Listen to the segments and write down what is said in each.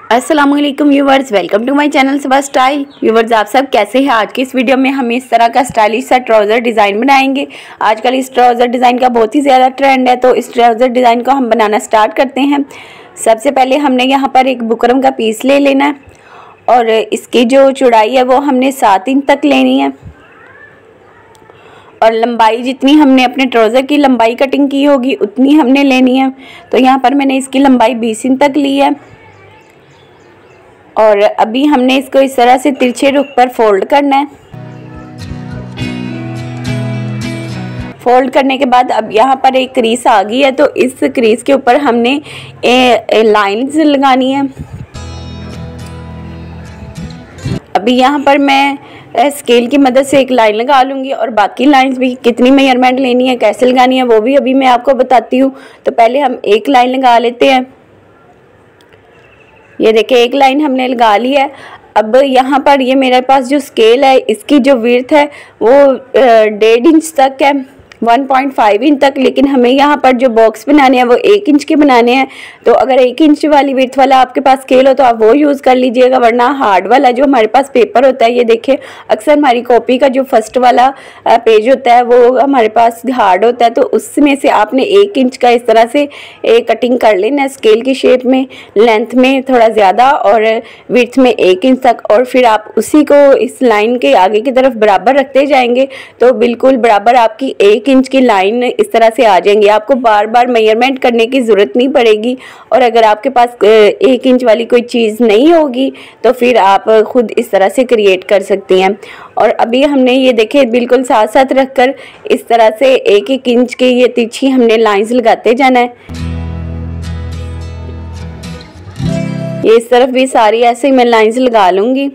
अस्सलाम वालेकुम viewers, welcome to my channel Saba style. Viewers, आप सब कैसे हैं? आज की इस वीडियो में हम इस तरह का स्टाइलिश सा ट्राउज़र डिज़ाइन बनाएंगे। आजकल इस ट्राउज़र डिज़ाइन का बहुत ही ज़्यादा ट्रेंड है, तो इस ट्राउज़र डिज़ाइन को हम बनाना स्टार्ट करते हैं। सबसे पहले हमने यहाँ पर एक बुकरम का पीस ले लेना है और इसकी जो चौड़ाई है वो हमने 7 इंच तक लेनी है और लंबाई जितनी हमने अपने ट्राउज़र की लंबाई कटिंग की होगी उतनी हमने लेनी है। तो यहाँ पर मैंने इसकी लंबाई 20 इंच तक ली है और अभी हमने इसको इस तरह से तिरछे रुख पर फोल्ड करना है। फोल्ड करने के बाद अब यहाँ पर एक क्रीज आ गई है, तो इस क्रीज के ऊपर हमने लाइंस लगानी है। अभी यहाँ पर मैं स्केल की मदद से एक लाइन लगा लूँगी और बाकी लाइंस भी कितनी मेजरमेंट लेनी है, कैसे लगानी है, वो भी अभी मैं आपको बताती हूँ। तो पहले हम एक लाइन लगा लेते हैं। ये देखिए, एक लाइन हमने लगा ली है। अब यहाँ पर ये मेरे पास जो स्केल है इसकी जो विड्थ है वो 1.5 इंच तक है, 1.5 इंच तक, लेकिन हमें यहाँ पर जो बॉक्स बनाने हैं वो 1 इंच के बनाने हैं। तो अगर 1 इंच वाली विड्थ वाला आपके पास स्केल हो तो आप वो यूज़ कर लीजिएगा, वरना हार्ड वाला जो हमारे पास पेपर होता है, ये देखिए अक्सर हमारी कॉपी का जो फर्स्ट वाला पेज होता है वो हमारे पास हार्ड होता है, तो उसमें से आपने 1 इंच का इस तरह से कटिंग कर लेना है स्केल की शेप में, लेंथ में थोड़ा ज़्यादा और विड्थ में 1 इंच तक। और फिर आप उसी को इस लाइन के आगे की तरफ बराबर रखते जाएंगे तो बिल्कुल बराबर आपकी 1 इंच की लाइन इस तरह से आ जाएंगी। आपको बार बार मेजरमेंट करने की ज़रूरत नहीं पड़ेगी। और अगर आपके पास 1 इंच वाली कोई चीज़ नहीं होगी तो फिर आप खुद इस तरह से क्रिएट कर सकती हैं। और अभी हमने ये देखे बिल्कुल साथ साथ रखकर इस तरह से 1-1 इंच की ये तिरछी हमने लाइंस लगाते जाना है। ये इस तरफ भी सारी ऐसे मैं लाइंस लगा लूँगी।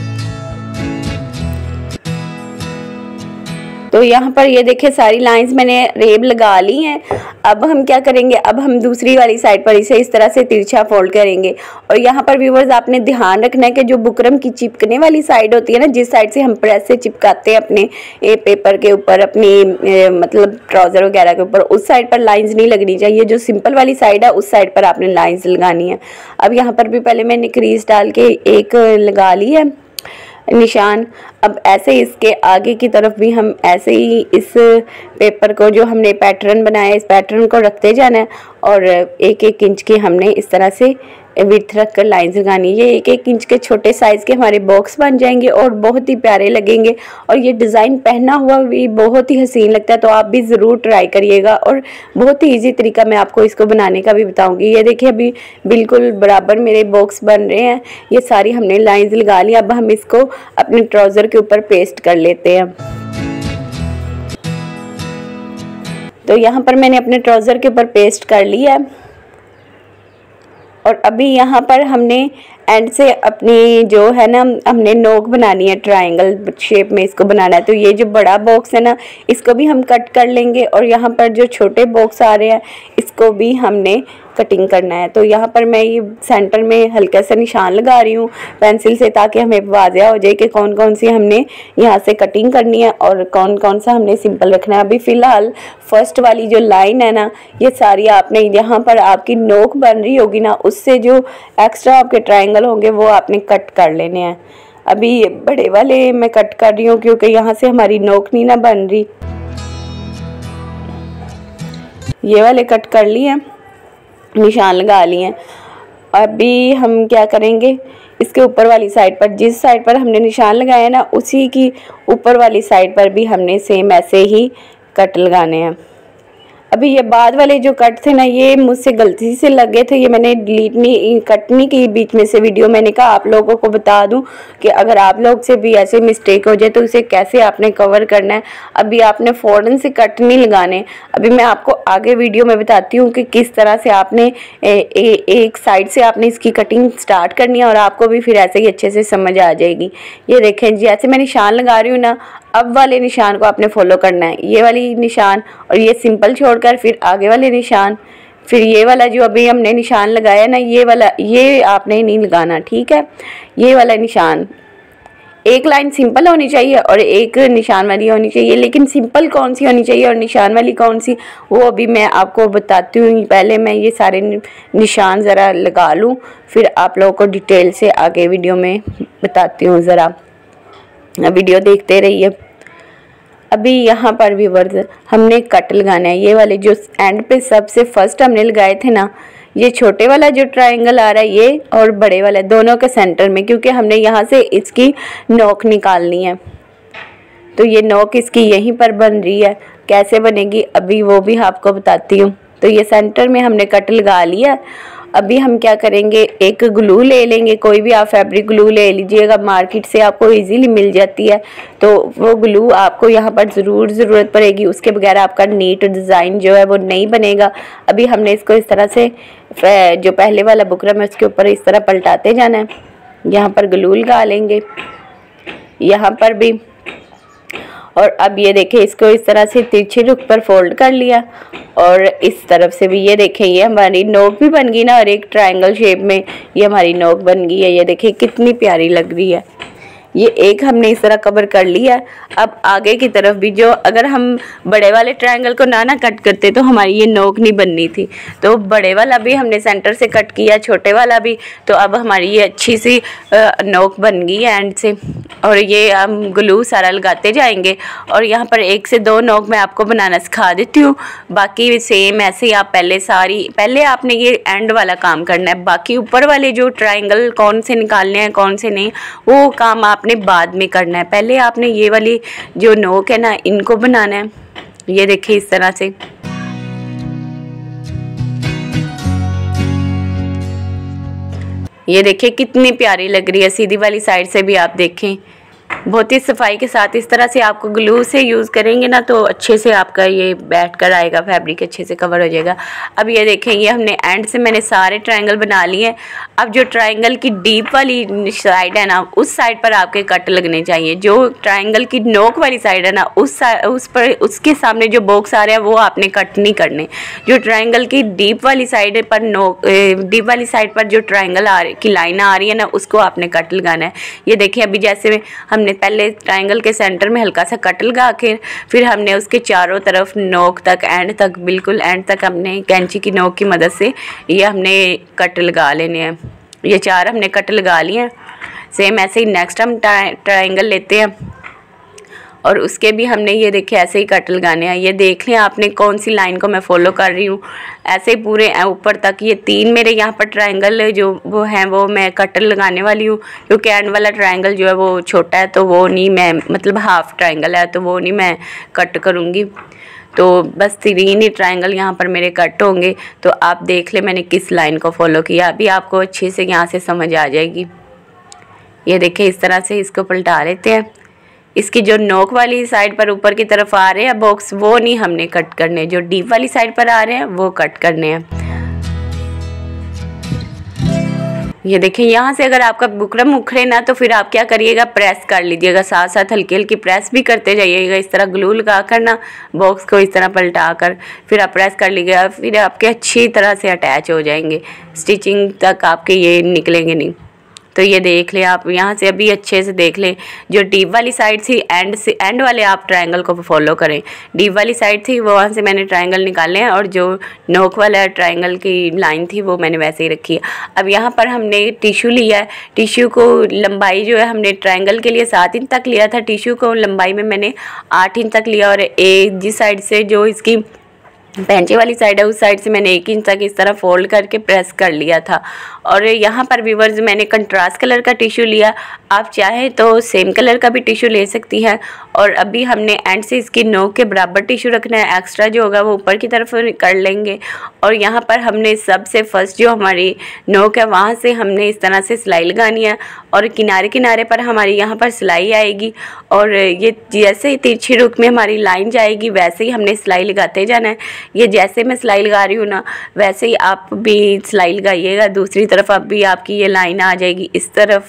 तो यहाँ पर ये देखिए सारी लाइंस मैंने रेब लगा ली हैं। अब हम क्या करेंगे, अब हम दूसरी वाली साइड पर इसे इस तरह से तिरछा फोल्ड करेंगे। और यहाँ पर व्यूवर्स आपने ध्यान रखना है कि जो बुकरम की चिपकने वाली साइड होती है ना, जिस साइड से हम प्रेस से चिपकाते हैं अपने पेपर के ऊपर, अपनी मतलब ट्राउज़र वगैरह के ऊपर, उस साइड पर लाइंस नहीं लगनी चाहिए। जो सिंपल वाली साइड है उस साइड पर आपने लाइंस लगानी है। अब यहाँ पर भी पहले मैंने क्रीज डाल के एक लगा ली है निशान। अब ऐसे इसके आगे की तरफ भी हम ऐसे ही इस पेपर को जो हमने पैटर्न बनाया है इस पैटर्न को रखते जाना है और 1-1 इंच की हमने इस तरह से विड्थ रख कर लाइन्स लगानी है। ये 1-1 इंच के छोटे साइज़ के हमारे बॉक्स बन जाएंगे और बहुत ही प्यारे लगेंगे और ये डिज़ाइन पहना हुआ भी बहुत ही हसीन लगता है। तो आप भी ज़रूर ट्राई करिएगा और बहुत ही ईजी तरीका मैं आपको इसको बनाने का भी बताऊंगी। ये देखिए अभी बिल्कुल बराबर मेरे बॉक्स बन रहे हैं। ये सारी हमने लाइन्स लगा ली। अब हम इसको अपने ट्राउज़र के ऊपर पेस्ट कर लेते हैं। तो यहाँ पर मैंने अपने ट्राउज़र के ऊपर पेस्ट कर लिया है और अभी यहाँ पर हमने एंड से अपनी जो है ना हमने नोक बनानी है, ट्रायंगल शेप में इसको बनाना है। तो ये जो बड़ा बॉक्स है ना इसको भी हम कट कर लेंगे और यहाँ पर जो छोटे बॉक्स आ रहे हैं इसको भी हमने कटिंग करना है। तो यहाँ पर मैं ये सेंटर में हल्का सा निशान लगा रही हूँ पेंसिल से, ताकि हमें वाज़िया हो जाए कि कौन कौन सी हमने यहाँ से कटिंग करनी है और कौन कौन सा हमने सिंपल रखना है। अभी फ़िलहाल फर्स्ट वाली जो लाइन है ना ये सारी आपने यहाँ पर आपकी नोक बन रही होगी ना, उससे जो एक्स्ट्रा आपके ट्रायंगल होंगे वो आपने कट कर लेने हैं। अभी ये बड़े वाले मैं कट कर रही हूँ क्योंकि यहाँ से हमारी नोक नहीं ना बन रही। ये वाले कट कर लिए, निशान लगा लिए। अभी हम क्या करेंगे, इसके ऊपर वाली साइड पर जिस साइड पर हमने निशान लगाया ना उसी की ऊपर वाली साइड पर भी हमने सेम ऐसे ही कट लगाने हैं। अभी ये बाद वाले जो कट थे ना ये मुझसे गलती से लगे थे, ये मैंने डिलीट नहीं कट नहीं की बीच में से वीडियो। मैंने कहा आप लोगों को बता दूं कि अगर आप लोग से भी ऐसे मिस्टेक हो जाए तो उसे कैसे आपने कवर करना है। अभी आपने फ़ौरन से कट नहीं लगाने। अभी मैं आपको आगे वीडियो में बताती हूँ कि किस तरह से आपने एक साइड से आपने इसकी कटिंग स्टार्ट करनी है और आपको भी फिर ऐसे ही अच्छे से समझ आ जाएगी। ये देखें जी, ऐसे मैं निशान लगा रही हूँ ना, अब वाले निशान को आपने फॉलो करना है। ये वाली निशान और ये सिंपल छोड़कर फिर आगे वाले निशान, फिर ये वाला जो अभी हमने निशान लगाया ना ये वाला ये आपने नहीं लगाना, ठीक है। ये वाला निशान एक लाइन सिंपल होनी चाहिए और एक निशान वाली होनी चाहिए, लेकिन सिंपल कौन सी होनी चाहिए और निशान वाली कौन सी, वो अभी मैं आपको बताती हूँ। पहले मैं ये सारे निशान ज़रा लगा लूँ, फिर आप लोगों को डिटेल से आगे वीडियो में बताती हूँ। ज़रा वीडियो देखते रहिए। अभी यहाँ पर व्यूअर्स हमने कट लगाना है, ये वाले जो एंड पे सबसे फर्स्ट हमने लगाए थे ना, ये छोटे वाला जो ट्रायंगल आ रहा है ये, और बड़े वाला, दोनों के सेंटर में, क्योंकि हमने यहाँ से इसकी नोक निकालनी है। तो ये नोक इसकी यहीं पर बन रही है, कैसे बनेगी अभी वो भी आपको बताती हूँ। तो ये सेंटर में हमने कट लगा लिया। अभी हम क्या करेंगे, एक ग्लू ले लेंगे, कोई भी आप फैब्रिक ग्लू ले लीजिएगा, मार्केट से आपको इजीली मिल जाती है। तो वो ग्लू आपको यहाँ पर ज़रूर ज़रूरत पड़ेगी, उसके बगैर आपका नीट डिज़ाइन जो है वो नहीं बनेगा। अभी हमने इसको इस तरह से जो पहले वाला बुकरम है उसके ऊपर इस तरह पलटाते जाना है। यहाँ पर ग्लू लगा लेंगे, यहाँ पर भी। और अब ये देखें, इसको इस तरह से तिरछे रुख पर फोल्ड कर लिया, और इस तरफ से भी ये देखें, ये हमारी नोक भी बन गई ना, और एक ट्रायंगल शेप में ये हमारी नोक बन गई है। ये देखें कितनी प्यारी लग रही है। ये एक हमने इस तरह कवर कर लिया। अब आगे की तरफ भी जो, अगर हम बड़े वाले ट्रायंगल को ना कट करते तो हमारी ये नोक नहीं बननी थी। तो बड़े वाला भी हमने सेंटर से कट किया, छोटे वाला भी। तो अब हमारी ये अच्छी सी नोक बन गई है एंड से। और ये हम ग्लू सारा लगाते जाएंगे। और यहाँ पर 1 से 2 नोक मैं आपको बनाना सिखा देती हूँ, बाकी सेम ऐसे ही आप पहले आपने ये एंड वाला काम करना है। बाकी ऊपर वाले जो ट्रायंगल कौन से निकालने हैं कौन से नहीं, वो काम आपने बाद में करना है। पहले आपने ये वाली जो नोक है ना, इनको बनाना है। ये देखिए इस तरह से। ये देखिए कितनी प्यारी लग रही है। सीधी वाली साइड से भी आप देखें, बहुत ही सफाई के साथ इस तरह से आपको ग्लू से यूज़ करेंगे ना तो अच्छे से आपका ये बैठ कर आएगा, फैब्रिक अच्छे से कवर हो जाएगा। अब ये देखें, ये हमने एंड से मैंने सारे ट्रायंगल बना लिए। अब जो ट्रायंगल की डीप वाली साइड है ना, उस साइड पर आपके कट लगने चाहिए। जो ट्रायंगल की नोक वाली साइड है ना, उस पर उसके सामने जो बॉक्स आ रहा है वो आपने कट नहीं करने। जो ट्रायंगल की डीप वाली साइड पर डीप वाली साइड पर जो ट्रायंगल की लाइन आ रही है ना, उसको आपने कट लगाना है। ये देखिए, अभी जैसे हमने पहले ट्रायंगल के सेंटर में हल्का सा कट लगा के फिर हमने उसके चारों तरफ नोक तक, एंड तक, बिल्कुल एंड तक हमने कैंची की नोक की मदद से ये हमने कट लगा लेने हैं। ये 4 हमने कट लगा लिए हैं। सेम ऐसे ही नेक्स्ट हम ट्रायंगल लेते हैं और उसके भी हमने ये देखे ऐसे ही कट लगाने हैं। ये देख लें आपने कौन सी लाइन को मैं फॉलो कर रही हूँ, ऐसे ही पूरे ऊपर तक। ये 3 मेरे यहाँ पर ट्रायंगल जो वो हैं वो मैं कट लगाने वाली हूँ, क्योंकि एंड वाला ट्रायंगल जो है वो छोटा है, तो वो नहीं मैं, मतलब हाफ ट्रायंगल है तो वो नहीं मैं कट करूँगी। तो बस 3 ही ट्रायंगल यहाँ पर मेरे कट होंगे। तो आप देख लें मैंने किस लाइन को फॉलो किया, अभी आपको अच्छे से यहाँ से समझ आ जाएगी। ये देखिए इस तरह से इसको पलटा लेते हैं। इसकी जो नोक वाली साइड पर ऊपर की तरफ आ रहे हैं बॉक्स, वो नहीं हमने कट करने, जो डीप वाली साइड पर आ रहे हैं वो कट करने हैं। ये देखिए, यहाँ से अगर आपका बुकरम उखड़े ना तो फिर आप क्या करिएगा, प्रेस कर लीजिएगा, साथ साथ हल्की हल्की प्रेस भी करते जाइएगा। इस तरह ग्लू लगा कर ना बॉक्स को इस तरह पलटा कर फिर आप प्रेस कर लीजिएगा, फिर आपके अच्छी तरह से अटैच हो जाएंगे, स्टिचिंग तक आपके ये निकलेंगे नहीं। तो ये देख लें आप, यहाँ से अभी अच्छे से देख लें, जो डीप वाली साइड थी एंड वाले आप ट्रायंगल को फॉलो करें। डीप वाली साइड थी वहाँ से मैंने ट्रायंगल निकाले हैं, और जो नोक वाला ट्रायंगल की लाइन थी वो मैंने वैसे ही रखी है। अब यहाँ पर हमने टिश्यू लिया है। टिश्यू को लंबाई जो है हमने ट्रायंगल के लिए 7 इंच तक लिया था, टिश्यू को लंबाई में मैंने 8 इंच तक लिया। और जिस साइड से जो इसकी पैंचे वाली साइड है उस साइड से मैंने 1 इंच तक इस तरह फोल्ड करके प्रेस कर लिया था। और यहाँ पर व्यूअर्स मैंने कंट्रास्ट कलर का टिश्यू लिया, आप चाहें तो सेम कलर का भी टिश्यू ले सकती हैं। और अभी हमने एंड से इसकी नोक के बराबर टिश्यू रखना है, एक्स्ट्रा जो होगा वो ऊपर की तरफ कर लेंगे। और यहाँ पर हमने सबसे फर्स्ट जो हमारी नोक है वहाँ से हमने इस तरह से सिलाई लगानी है, और किनारे किनारे पर हमारी यहाँ पर सिलाई आएगी। और ये जैसे ही तिरछी रुख में हमारी लाइन जाएगी वैसे ही हमने सिलाई लगाते जाना है। ये जैसे मैं सिलाई लगा रही हूँ ना, वैसे ही आप भी सिलाई लगाइएगा। दूसरी तरफ अब भी आपकी ये लाइन आ जाएगी इस तरफ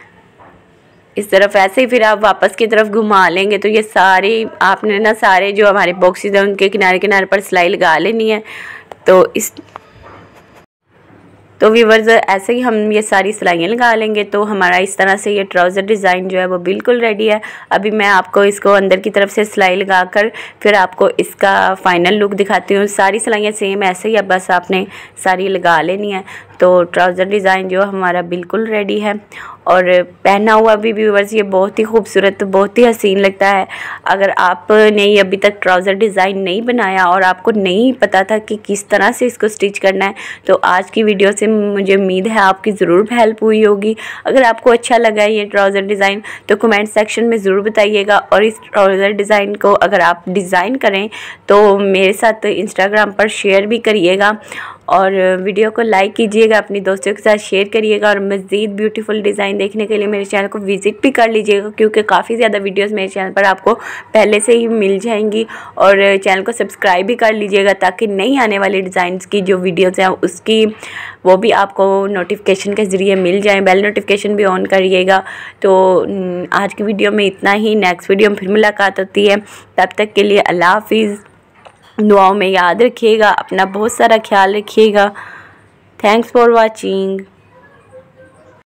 ऐसे ही फिर आप वापस की तरफ घुमा लेंगे। तो ये सारी आपने ना सारे जो हमारे बॉक्सेस हैं उनके किनारे किनारे पर सिलाई लगा लेनी है। तो तो व्यूअर्स ऐसे ही हम ये सारी सिलाइयाँ लगा लेंगे तो हमारा इस तरह से ये ट्राउज़र डिज़ाइन जो है वो बिल्कुल रेडी है। अभी मैं आपको इसको अंदर की तरफ से सिलाई लगाकर फिर आपको इसका फाइनल लुक दिखाती हूँ। सारी सिलाइयाँ सेम ऐसे ही, अब बस आपने सारी लगा लेनी है। तो ट्राउज़र डिज़ाइन जो हमारा बिल्कुल रेडी है और पहना हुआ भी व्यूअर्स ये बहुत ही खूबसूरत, बहुत ही हसीन लगता है। अगर आपने ये अभी तक ट्राउज़र डिज़ाइन नहीं बनाया और आपको नहीं पता था कि किस तरह से इसको स्टिच करना है, तो आज की वीडियो से मुझे उम्मीद है आपकी ज़रूर हेल्प हुई होगी। अगर आपको अच्छा लगा ये ट्राउज़र डिज़ाइन तो कमेंट सेक्शन में ज़रूर बताइएगा। और इस ट्राउज़र डिज़ाइन को अगर आप डिज़ाइन करें तो मेरे साथ इंस्टाग्राम पर शेयर भी करिएगा और वीडियो को लाइक कीजिएगा, अपनी दोस्तों के साथ शेयर करिएगा। और मज़ीद ब्यूटीफुल डिज़ाइन देखने के लिए मेरे चैनल को विज़िट भी कर लीजिएगा, क्योंकि काफ़ी ज़्यादा वीडियोस मेरे चैनल पर आपको पहले से ही मिल जाएंगी। और चैनल को सब्सक्राइब भी कर लीजिएगा ताकि नई आने वाली डिज़ाइंस की जो वीडियोज़ हैं उसकी वो भी आपको नोटिफिकेशन के ज़रिए मिल जाए। बेल नोटिफिकेशन भी ऑन करिएगा। तो आज की वीडियो में इतना ही। नेक्स्ट वीडियो में फिर मुलाकात होती है, तब तक के लिए अल्लाह हाफिज़। दुआओं में याद रखिएगा, अपना बहुत सारा ख्याल रखिएगा। Thanks for watching.